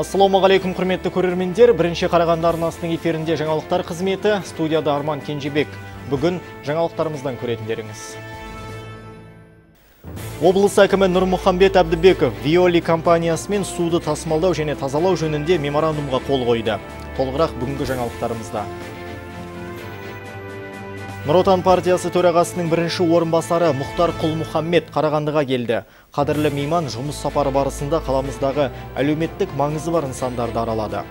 Ассалаумағалейкум құрметті көрермендер. Бірінші Қарағанды арнасының эфирінде жаңалықтар қызметі, студияда Арман Кенжебек. Бүгін жаңалықтарымыздан көретіндеріңіз. Облыс әкімі Нұрмұхамбет Әбдібеков Виоли компаниясымен суды тасымалдау және тазалау жөнінде меморандумға қол қойды. Толығырақ бүгінгі жаңалықтарымызда. Нұр Отан партиясы төрағасының бірінші орынбасары Мұхтар Құл-Мұхаммед Қарағандыға келді. Қадірлі мейман жұмыс сапары барысында қаламыздағы әлеуметтік маңызы бар нысандарды аралады.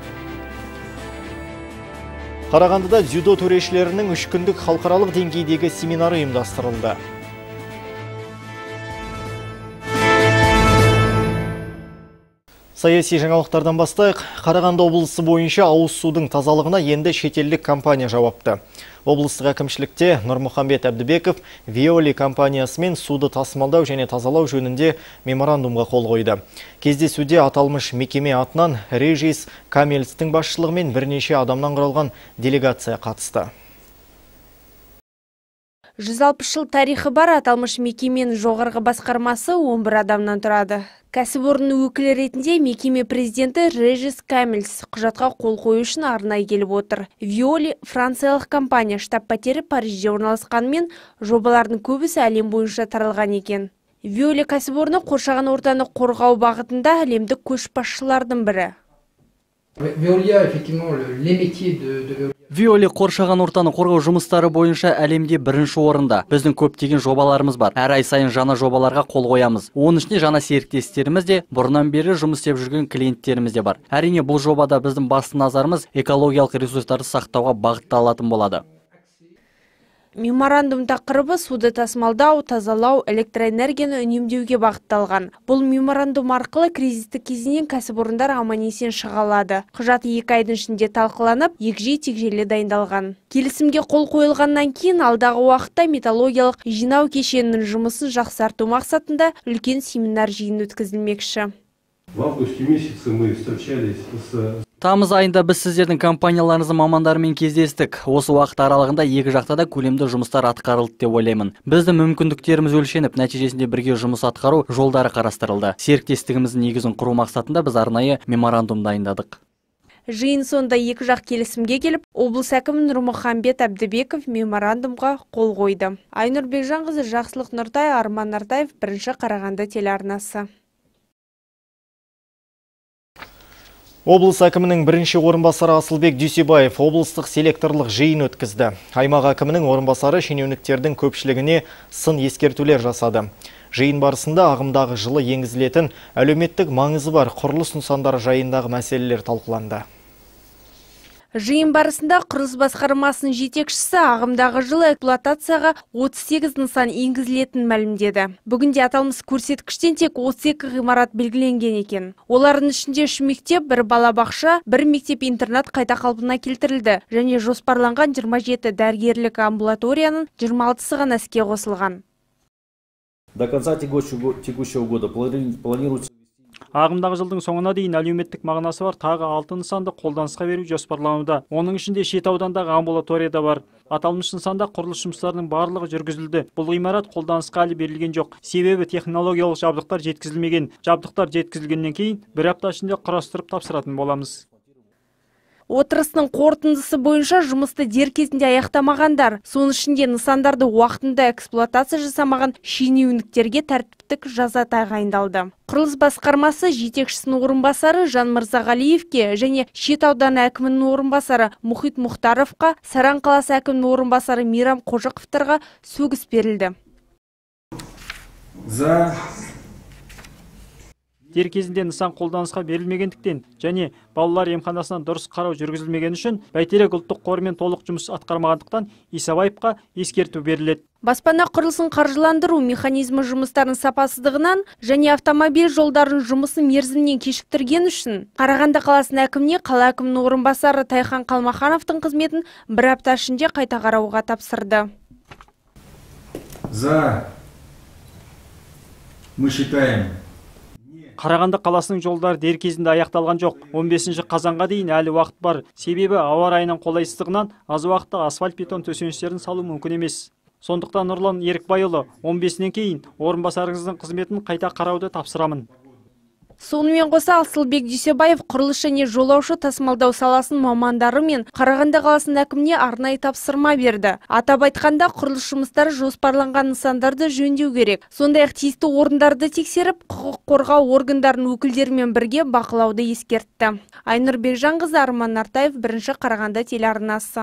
Қарағандыда дзюдо төрешілерінің 3 күндік халықаралық деңгейдегі семинары ұйымдастырылды. Саяси жаңалықтардан бастайық. Қарағанды облысы бойынша ауыз судың тазалығына енді шетелдік компания жауапты. Облыстық әкімшілікте Нұрмұхамбет Әбдібеков Виоли компаниясымен суды тасымалдау және тазалау жөнінде меморандумға қол қойды. Кездесуде аталмыш мекеме атынан Режис Камельстің басшылығымен бірнеше адамнан құралған делегация қатысты. 160 жыл тарихы бар аталмыш мекеменің жоғарғы басқармасы 11 адамнан тұрады. Кәсіпорынның өкілі ретінде мекеме президенті Режис Камельс құжатқа қол қою үшін арнайы келіп отыр. Виоли франциялық компания, штаб-пәтері Парижде орналасқанымен, жобалардың көбісі әлем бойынша таралған екен. Виоли кәсіпорны қоршаған ортаны қорғау бағытында әлемдік көшбасшылардың бірі. Виоли қоршаған ортаны қорғау жұмыстары бойынша әлемде бірінші орында. Біздің көптеген жобаларымыз бар. Әр ай сайын жаңа жобаларға қол қоямыз. Оның ішінде жаңа серіктестеріміз де, бұрыннан бері жұмыс істеп жүрген клиенттеріміз де бар. Әрине, бұл жобада біздің басты назарымыз экологиялық ресурстарды сақтауға бағытталатын болады. Меморандум тақырыбы суды тасымалдау, тазалау, электроэнергияны үнемдеуге бағытталған. Бұл меморандум арқылы кризистік кезінен кәсіпорындар аман-есен шыға алады. Құжат 2 айдың ішінде талқыланып, егжей-тегжейлі дайындалған. Келісімге қол қойылғаннан кейін алдағы уақытта металлогиялық жинау кешенінің жұмысын жақсарту мақсатында үлкен семинар жиын өткізілмекші. В августе месяце мы встречались с... Тамыз айында біз сіздердің компанияларыңыздың мамандарымен кездестік. Осы уақыт аралығында екі жақта да көлемді жұмыстар атқарылды деп ойлаймын. Біздің мүмкіндіктеріміз өлшеніп, нәтижесінде бірге жұмыс атқару жолдары қарастырылды. Серіктестігіміздің негізін құру мақсатында біз арнайы меморандум дайындадық. Жиын сонда екі жақ келісімге келіп, облыс әкімі Нұрмұхамбет Әбдібеков меморандумға қол қойды. Айнұр Бекжанқызы, Жақсылық Нұртай, Арман Нартаев, бірінші Қарағанды телеарнасы. Облыс әкімінің бірінші орынбасары Асылбек Дүйсебаев облыстық селекторлық жиын өткізді. Аймақ әкімінің орынбасары шенеуніктердің көпшілігіне сын ескертулер жасады. Жиын барысында ағымдағы жылы енгізілетін әлеуметтік маңызы бар құрылыс нысандары жайындағы мәселелер талқыланды. Жиын барысында құрылыс басқармасының жетекшісі ағымдағы жылы эксплуатацияға 38 нысан енгізілетін мәлімдеді. Бүгінде аталмыш көрсеткіштен тек 32 ғимарат белгіленген екен. Олардың ішінде 3 мектеп, 1 балабақша, 1 мектеп-интернат қайта қалпына келтірілді және жоспарланған 27 дәрігерлік амбулаторияның 26-сы ғана іске қосылған. До конца текущего года планируется... Ағымдағы жылдың соңына дейін әлеуметтік мағынасы бар тағы 6 нысанды қолданысқа беру жоспарлануда. Оның ішінде Шет аудандағы амбулатория да бар. Аталмыш нысанда құрылыс жұмыстарының барлығы жүргізілді. Бұл ғимарат қолданысқа әлі берілген жоқ. Себебі технологиялық жабдықтар жеткізілмеген. Жабдықтар жеткізілгеннен кейін 1 апта ішінде құрастырып тапсыратын боламыз. Отырысының қорытындысы бойынша жұмысты дер кезінде аяқтамағандар, соның ішінде нысандарды уақытында эксплуатация жасамаған шенеуніктерге тәртіптік жаза тағайындалды. Құрылыс басқармасы жетекшісінің орынбасары Жан Мырзағалиевке және Шет ауданы әкімінің орынбасары Мұхит Мұхтаровқа, Саран қаласы әкімінің орынбасары Мейрам Қожықовтарға сөгіс берілді. Дер кезінде нысан қолданысқа берілмегендіктен және балалар емханасынан дұрыс қарау жүргізілмеген үшін бәйтерек ұлттық қорымен толық жұмыс атқармағандықтан Исабаевқа ескерту беріледі. Баспана құрылысын қаржыландыру механизмі жұмыстарын сапасыздығынан және автомобиль жолдарын жұмысын мерзімінен кешіктірген үшін Қарағанды қаласының әкіміне қала әкімінің орынбасары Тайхан Қалмахановтың қызметін 1 апта ішінде қайта қарауға тапсырды. Мы считаем... Қарағанды қаласының жолдары дер кезінде аяқталған жоқ. 15 қазанға дейін әлі уақыт бар. Себебі ауа райының қолайсыздығынан аз уақытта асфальт бетон төсеніштерін салу мүмкін емес. Сондықтан Нұрлан Ерікбайұлы 15-нен кейін орынбасарыңыздың қызметін қайта қарауды тапсырамын. Сонымен қоса Асылбек Дүйсебаев құрылыс және жолаушы тасымалдау саласын мамандары мен Қарағанды қаласының әкіміне арнайы тапсырма берді. Атап айтқанда, құрылыс жұмыстары жоспарланған нысандарды жөндеу керек. Сондай-ақ тиісті орындарды тексеріп, құқық қорғау органдарының өкілдерімен бірге бақылауды ескертті. Айнұр Бекжанқызы, Арман Нартаев, 1 Қарағанды телеарнасы.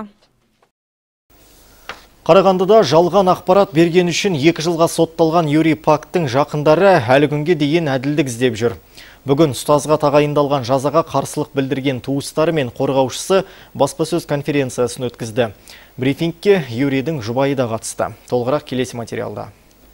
Қарағандыда жалған ақпарат берген үшін 2 жылға сотталған Юрий Пактың жақындары әлі күнге дейін әділдік іздеп жүр. Бүгін ұстазға тағайындалған жазаға қарсылық білдірген туыстары мен қорғаушысы баспасөз конференциясын өткізді. Брифингке Юрийдің жұбайы да қатысты. Толығырақ келесі материалда.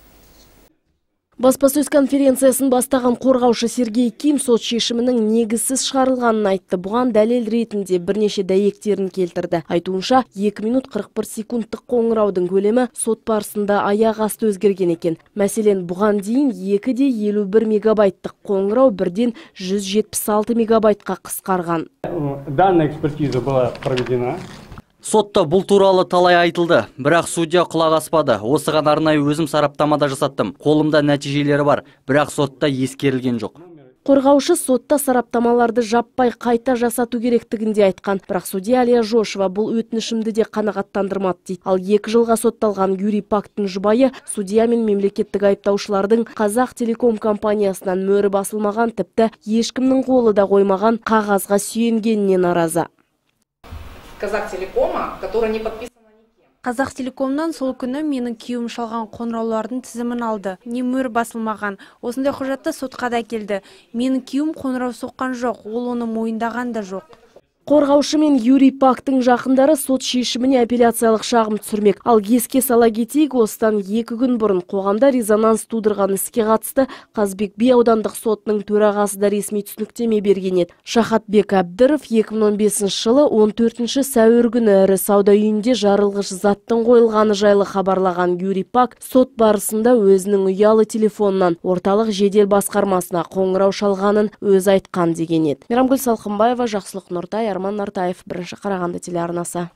Баспасөз конференциясын бастаған қорғаушы Сергей Ким сот шешімінің негізсіз шығарылғанын айтты. Бұған дәлел ретінде бірнеше дәйектерін келтірді. Айтуынша 2 минут 41 секундтық қоңыраудың көлемі сот барысында аяқ асты өзгерген екен. Мәселен, бұған дейін 2,51 мегабайттық қоңырау бірден 176 мегабайтқа қысқарған. Данная экспертиза была проведена. Сотта бұл туралы талай айтылды, бірақ судья құлақ аспады. Осыған арнайы өзім сараптамада жасаттым. Қолымда нәтижелері бар, бірақ сотта ескерілген жоқ. Қорғаушы сотта сараптамаларды жаппай қайта жасату керектігінде айтқан. Бірақ судья Алия Жошева бұл өтінішімді де қанағаттандырмады дейді. Ал 2 жылға сотталған Юрий Пактың жұбайы судья мен мемлекеттік айыптаушылардың Қазақ Телеком компаниясынан мөрі басылмаған, тіпті ешкімнің қолы да қоймаған қағазға сүйенгеніне наразы. Казах Телекома, который не подписана никем. Қазақ Телекомнан сол күні менің күйеуім шалған қоңыраулардың тізімін алды. Не мөр басылмаған. Осындай құжатты сотқа да келді. Менің күйеуім қоңырау соққан жоқ, ол оны мойындаған да жоқ. Қорғаушы мен Юрий Пактың жақындары сот шешіміне апелляциялық шағым түсірмек. Ал еске сала кетейік, осыдан 2 күн бұрын қоғамда резонанс тудырған іске қатысты Қазбек би аудандық сотының төрағасы да ресми түсініктеме берген еді. Шахатбек Әбдіров 2015 жылы 14 сәуір күні ірі сауда үйінде жарылғыш заттың қойылғаны жайлы хабарлаған Юрий Пак сот барысында өзінің ұялы телефонынан орталық жедел басқармасына қоңырау шалғанын өз айтқан деген еді. Мейрамгүл Салқынбаева, Жақсылық Нұртай, Арман Нартаев, 1 Қарағанды телеарнасы.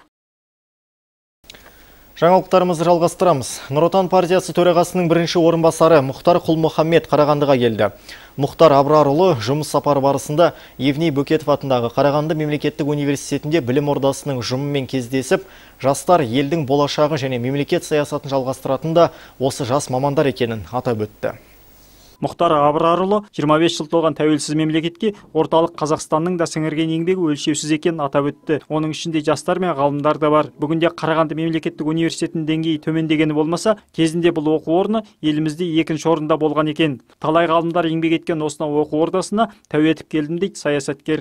Жаңалықтарымызды жалғастырамыз. Нұр Отан партиясы төрағасының 1 орынбасары Мұхтар Құл-Мұхаммед Қарағандыға келді. Мұхтар Абрарұлы жұмыс сапары барысында Евней Бөкетов атындағы Қарағанды мемлекеттік университетінде білім ордасының ұжымымен кездесіп, жастар елдің болашағы және мемлекет саясатын жалғастыратында осы жас мамандар екенін атап өтті. Мұхтар Абрарұлы 25 жыл толған тәуелсіз мемлекетке орталық Қазақстанның да сіңірген еңбегі өлшеусіз екенін атап өтті. Оның ішінде жастар мен ғалымдар да бар. Бүгінде Қарағанды мемлекеттік университетінің деңгейі төмендегені болмаса, кезінде бұл оқу орны елімізде 2-ші орында болған екен. Талай ғалымдар еңбек еткен осынау оқу ордасына тәу етіп келдім дейді саясаткер.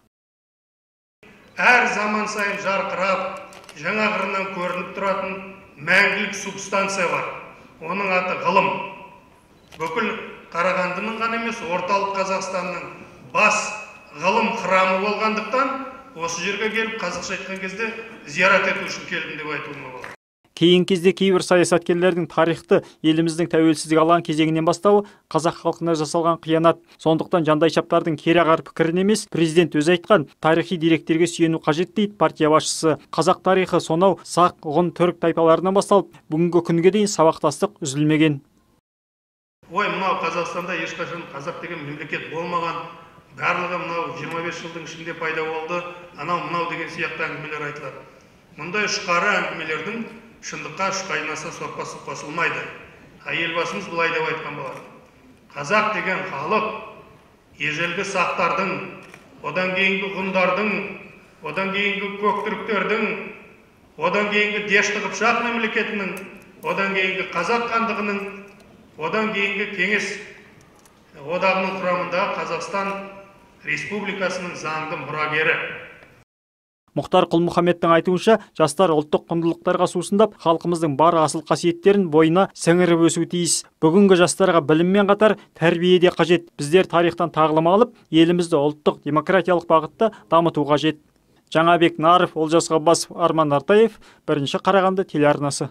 Әр заман сайын жарқырап, жаңа қырынан көрініп тұратын мәңгілік субстанция бар. Оның аты ғылым. Бүкіл Қарағандының ғана емес, орталық Қазақстанның бас ғылым храмы болғандықтан, осы жерге келіп, қазақша айтқан кезде зиярат ету үшін келдім деп айтуыма болады. Кейін кезде кейбір саясаткерлердің тарихты еліміздің тәуелсіздік алған кезеңінен бастауы қазақ халқына жасалған қиянат. Сондықтан жандайшаптардың кері ағар пікірін емес, президент өзі айтқан тарихи деректерге сүйену қажет дейді партия басшысы. Қазақ тарихы сонау сақ, ғұн, түрік тайпаларынан басталып, бүгінгі күнге дейін сабақтастық үзілмеген. Ой, мынау Қазақстанда ешқашан қазақ деген мемлекет болмаған, барлығы мынау 25 жылдың ішінде пайда болды, мынау деген сияқты әңгімелер айтылады. Мұндай шұқары әңгімелердің шындыққа шұқайнаса сорпасы қосылмайды. Елбасымыз былай деп айтқан болар. Қазақ деген халық ежелгі сақтардың, одан кейінгі ғұндардың, одан кейінгі көктүріктердің, одан кейінгі Дешті Қыпшақ мемлекетінің, одан кейінгі қазақ хандығының, одан кейінгі кеңес одағының құрамында Қазақстан Республикасының заңды мұрагері. Мұхтар Құл-Мұхаммедтің айтуынша, жастар ұлттық құндылықтарға сусындап, халқымыздың бар асыл қасиеттерін бойына сіңіріп өсуі тиіс. Бүгінгі жастарға біліммен қатар тәрбие де қажет. Біздер тарихтан тағылым алып, елімізді ұлттық демократиялық бағытта дамыту қажет. Жаңабек Наров, Олжас Ғаббасов, Арман Нартаев, 1 Қарағанды телеарнасы.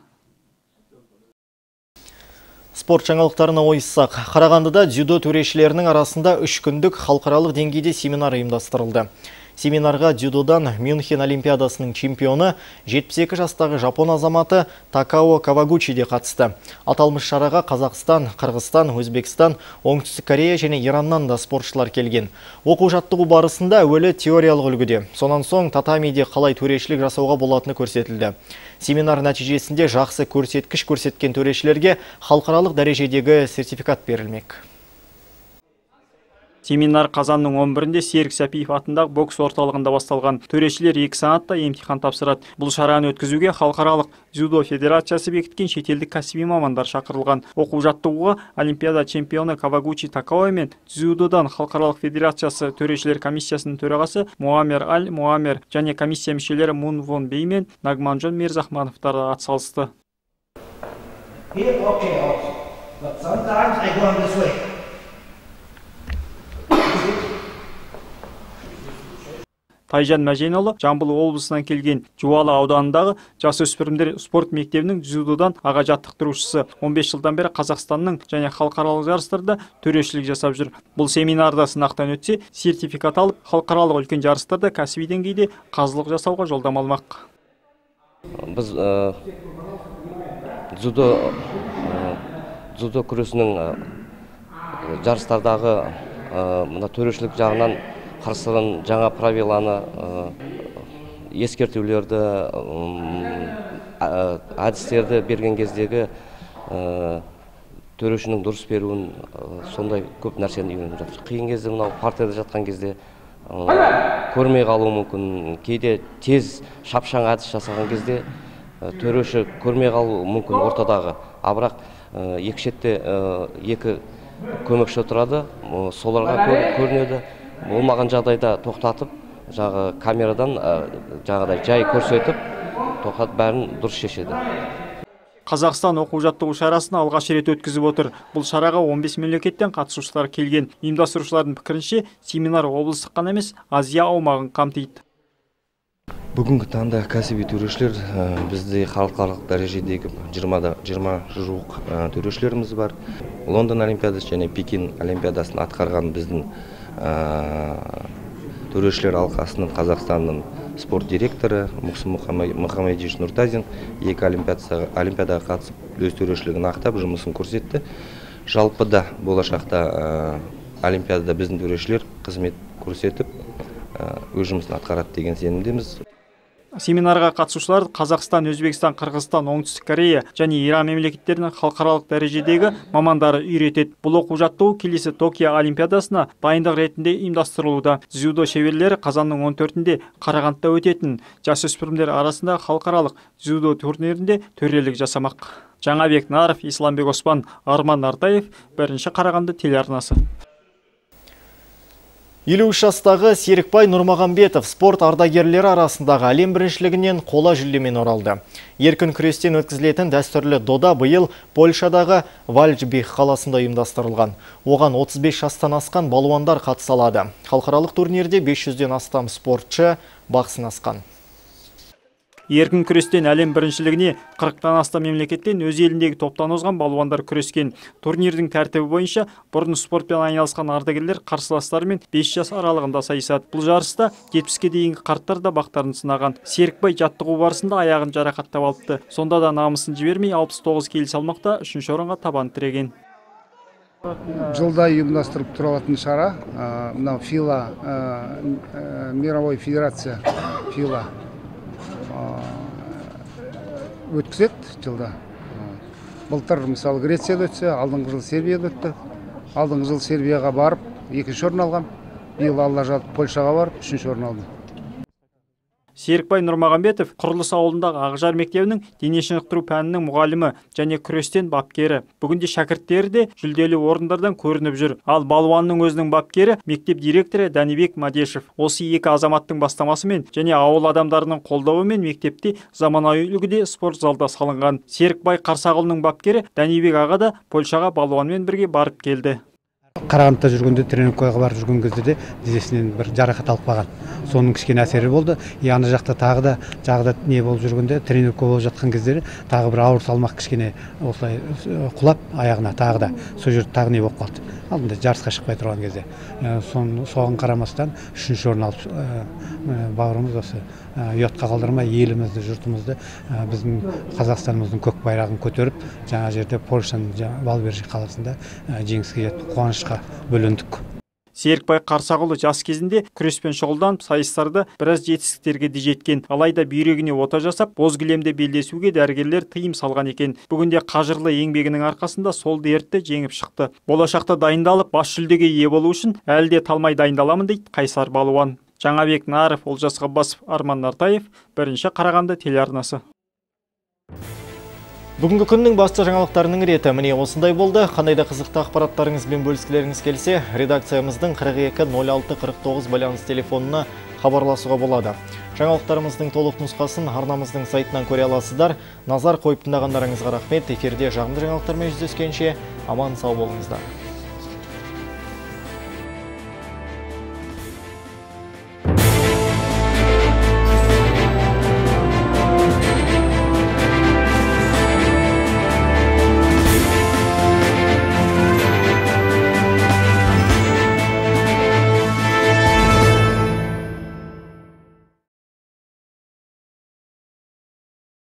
Спорт жаңалықтарына ойыссақ, Қарағандыда дзюдо төрешілерінің арасында 3 күндік халықаралық деңгейде семинар ұйымдастырылды. Семинарға дзюдодан Мюнхен олимпиадасының чемпионы 72 жастағы жапон азаматы Такао Кавагучи де қатысты. Аталмыш шараға Қазақстан, Қырғызстан, Өзбекстан, Оңтүстік Корея және Ираннан да спортшылар келген. Оқу-жаттығу барысында әуелі теориялық үлгіде, сонан соң татамиде қалай төрешілік жасауға болатыны көрсетілді. Семинар нәтижесінде жақсы көрсеткіш көрсеткен төрешілерге халықаралық дәрежедегі сертификат берілмек. Семинар қазанның 11-інде Серік Сәпиев атындағы бокс орталығында басталған. Төрешілер 2 санатта емтихан тапсырады. Бұл шараны өткізуге халықаралық дзюдо федерациясы бекіткен шетелдік кәсіби мамандар шақырылған. Оқу-жаттығуға олимпиада чемпионы Кавагучи Такао мен дзюдодан халықаралық федерациясы төрешілер комиссиясының төрағасы Муамер Аль Муамер және комиссия мүшелері Мун Вон Бей мен Нагманжон Мирзахмановтар атсалысты. Тайжан Мәженұлы Жамбыл облысынан келген. Жуалы ауданындағы жасөспірімдер спорт мектебінің дзюдодан аға жаттықтырушысы. 15 жылдан бері Қазақстанның және халықаралық жарыстарда төрешілік жасап жүр. Бұл семинарда сынақтан өтсе, сертификат алып, халықаралық үлкен жарыстарда кәсіби деңгейде қазылық жасауға жолдама алмақ. Біз дзюдо күресінің жарыстардағы төрешілік жағынан қарсылын жаңа правиланы, ескертулерді, әдістерді берген кездегі төрешінің дұрыс беруін, сондай көп нәрсені үйреніп жатыр. Қиын кезде мынау партерде жатқан кезде көрмей қалуы мүмкін, кейде тез шапшаң әдіс жасаған кезде төреші көрмей қалуы мүмкін ортадағы. Бірақ екі шетте екі көмекші тұрады, соларға көрінеді. Болмаған жағдайда тоқтатып, камерадан жай көрсетіп, тоқтатып бәрін дұрыс шешеді. Қазақстан оқу-жаттығу шарасын алғаш рет өткізіп отыр. Бұл шараға 15 мемлекеттен қатысушылар келген. Ұйымдастырушылардың пікірінше, семинар облыстық қана емес, Азия аумағын қамтиды. Бүгінгі таңда кәсіби төрешілер бізде халықаралық дәрежедегі 20 жуық төрешілеріміз бар. Лондон олимпиадасы және Пекин олимпиадасын атқарған біздің төрешілер алқасының Қазақстанның спорт директоры Муксим Мухаммедович Нуртазин 2 олимпиадаға қатысып өз төрешілігін ақтап жұмысын көрсетті. Жалпыда болашақта олимпиадада біздің төрешілер қызмет көрсетіп өз жұмысын атқарады деген сенімдеміз. Семинарға қатысушылар Қазақстан, Өзбекстан, Қырғызстан, Оңтүстік Корея және Иран мемлекеттерінің халықаралық дәрежедегі мамандары үйретеді. Бұл оқу-жаттығу келесі Токио олимпиадасына дайындық ретінде ұйымдастырылуда. Дзюдо шеберлері қазанның 14-інде Қарағандыда өтетін жасөспірімдер арасында халықаралық дзюдо турнирінде төрелік жасамақ. Жаңабек Наров, Исламбек Оспан, Арман Нартаев, 1-ші Қарағанды телеарнасы. 53 жастағы Серікбай Нұрмағамбетов спорт ардагерлері арасындағы әлем біріншілігінен қола жүлдемен оралды. Еркін күрестен өткізілетін дәстүрлі дода биыл Польшадағы Вальджбих қаласында ұйымдастырылған. Оған 35 жастан асқан балуандар қатыса алады. Халықаралық турнирде 500-ден астам спортшы бақ сынасқан. Еркін күрестен әлем біріншілігіне 40-тан астам мемлекеттен өз еліндегі топтан озған балуандар күрескен. Турнирдің тәртібі бойынша бұрын спортпен айналысқан ардагерлер қарсыластарымен 5 жас аралығында сайысады. Бұл жарыста 70-ке дейінгі қарттар да бақтарын сынаған. Серікбай жаттығу барысында аяғын жарақаттап алыпты. Сонда да намысын жібермей 69 келі салмақта 3-ші орынға табан тіреген. Жылда ұйымдастырып тұратын шара, мынау ФИЛА, Мировой федерация ФИЛА өткізеді жылда. Былтыр мысалы Грецияда өтсе, алдыңғы жыл Сербияда өтті. Алдыңғы жыл Сербияға барып, 2-ші орын алғам. Биыл Алла жазып Польшаға барып, 3-ші орын алдым. Серікбай Нұрмағамбетов құрылыс ауылындағы Ақжар мектебінің дене шынықтыру пәнінің мұғалімі және күрестен бапкері. Бүгінде шәкірттері де жүлделі орындардан көрініп жүр. Ал балуанның өзінің бапкері мектеп директоры Дәнибек Мадешев. Осы екі азаматтың бастамасымен және ауыл адамдарының қолдауымен мектепте заманауи үлгіде спорт залда салынған. Серікбай Қарсағұлының бапкері Дәнибек аға да Польшаға балуанмен бірге барып келді. Қарағандыда жүргенде, тренировкаға барып жүрген кезде де тізесінен бір жарақат алып қалған. Соның кішкене әсері болды. Ана жақта тағы да жағда не болып жүргенде, тренировка болып жатқан кездері тағы бір ауыр салмақ кішкене осылай құлап аяғына тағы да сол жерде тағы не болып қалды. алдында жарысқа шықпай тұрған кезде. Соған қарамастан 3-ші орын алып бауырымыз осы ұятқа қалдырмай елімізді, жұртымызды, біздің Қазақстанымыздың көк байрағын көтеріп, жаңа жерде Польшаның Валберже қаласында жеңіске жетіп, қуанышқа бөлендік. Серікбай Қарсағұлы жас кезінде күреспен шұғылданып, сайыстарда біраз жетістіктерге де жеткен. Алайда бүйрегіне ота жасап, боз кілемде белдесуге дәрігерлер тыйым салған екен. Бүгінде қажырлы еңбегінің арқасында сол дертті жеңіп шықты. Болашақта дайындалып, бас жүлдеге ие болу үшін әлі де талмай дайындаламын дейді Қайсар балуан. Жаңабек Наров, Олжас Ғаббасов, Арман Нартаев, бірінші Қарағанды телеарнасы. Бүгінгі күннің басты жаңалықтарының реті міне осындай болды. Қандай да қызықты ақпараттарыңызбен бөліскілеріңіз келсе, редакциямыздың 42-06-49 байланыс телефонына хабарласуға болады. Жаңалықтарымыздың толық нұсқасын арнамыздың сайтынан көре аласыздар. Назар қойып тыңдағандарыңызға рахмет. Эфирде жағымды жаңалықтармен жүздескенше аман сау болыңыздар.